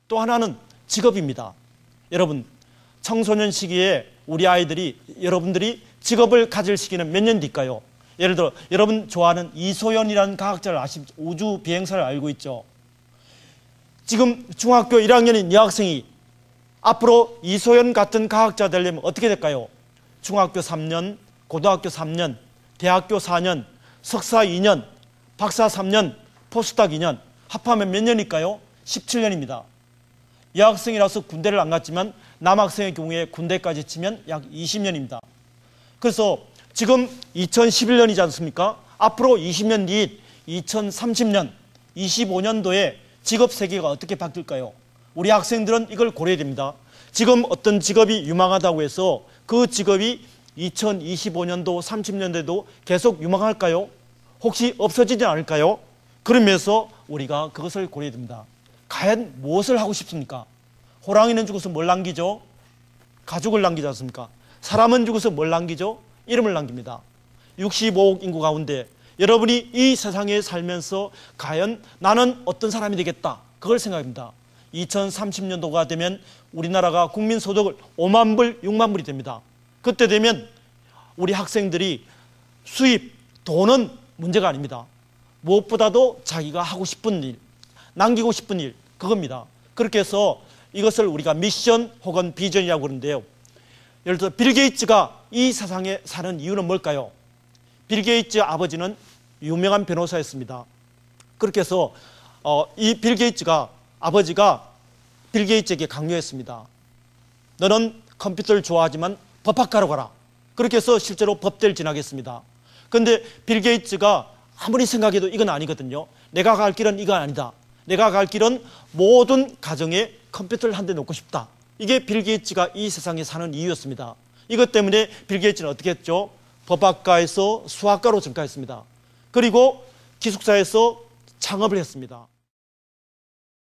또 하나는 직업입니다. 여러분, 청소년 시기에 우리 아이들이, 여러분들이 직업을 가질 시기는 몇 년 뒤일까요? 예를 들어 여러분 좋아하는 이소연이라는 과학자를 아시죠? 우주 비행사를 알고 있죠. 지금 중학교 1학년인 여학생이 앞으로 이소연 같은 과학자 되려면 어떻게 될까요? 중학교 3년, 고등학교 3년, 대학교 4년, 석사 2년, 박사 3년, 포스닥 2년, 합하면 몇 년일까요? 17년입니다. 여학생이라서 군대를 안 갔지만 남학생의 경우에 군대까지 치면 약 20년입니다. 그래서 지금 2011년이지 않습니까? 앞으로 20년 뒤인 2030년, 25년도에 직업 세계가 어떻게 바뀔까요? 우리 학생들은 이걸 고려해야 됩니다. 지금 어떤 직업이 유망하다고 해서 그 직업이 2025년도, 30년대도 계속 유망할까요? 혹시 없어지지 않을까요? 그러면서 우리가 그것을 고려해야 됩니다. 과연 무엇을 하고 싶습니까? 호랑이는 죽어서 뭘 남기죠? 가족을 남기지 않습니까? 사람은 죽어서 뭘 남기죠? 이름을 남깁니다. 65억 인구 가운데 여러분이 이 세상에 살면서 과연 나는 어떤 사람이 되겠다, 그걸 생각합니다. 2030년도가 되면 우리나라가 국민소득을 5만 불, 6만 불이 됩니다. 그때 되면 우리 학생들이 수입, 돈은 문제가 아닙니다. 무엇보다도 자기가 하고 싶은 일, 남기고 싶은 일, 그겁니다. 그렇게 해서 이것을 우리가 미션 혹은 비전이라고 그러는데요. 예를 들어 빌 게이츠가 이 세상에 사는 이유는 뭘까요? 빌 게이츠 아버지는 유명한 변호사였습니다. 그렇게 해서 이 빌 게이츠가, 아버지가 빌 게이츠에게 강요했습니다. 너는 컴퓨터를 좋아하지만 법학과로 가라. 그렇게 해서 실제로 법대를 진학했습니다. 그런데 빌 게이츠가 아무리 생각해도 이건 아니거든요. 내가 갈 길은 이건 아니다. 내가 갈 길은 모든 가정에 컴퓨터를 한 대 놓고 싶다. 이게 빌 게이츠가 이 세상에 사는 이유였습니다. 이것 때문에 빌 게이츠는 어떻게 했죠? 법학과에서 수학과로 전과했습니다. 그리고 기숙사에서 창업을 했습니다.